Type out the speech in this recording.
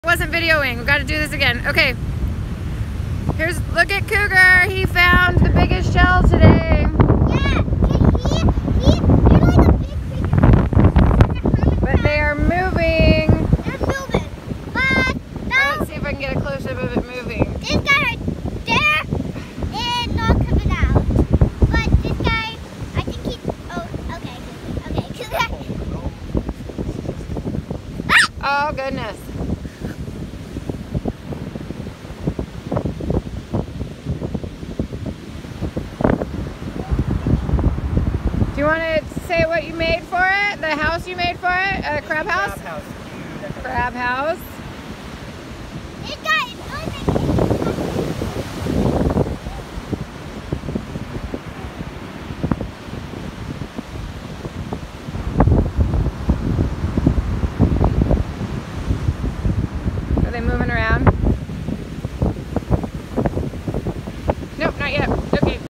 Wasn't videoing. We got to do this again. Okay. Look at Cougar. He found the biggest shell today. Yeah, they're like a big creature. But they are moving. They're moving. But Let's see if I can get a close up of it moving. this guy right there is not coming out. But this guy, I think he. Oh, okay. Cougar. Oh goodness. Do you want to say what you made for it? The house you made for it? A crab house? Crab house. This guy is really Are they moving around? Nope, not yet.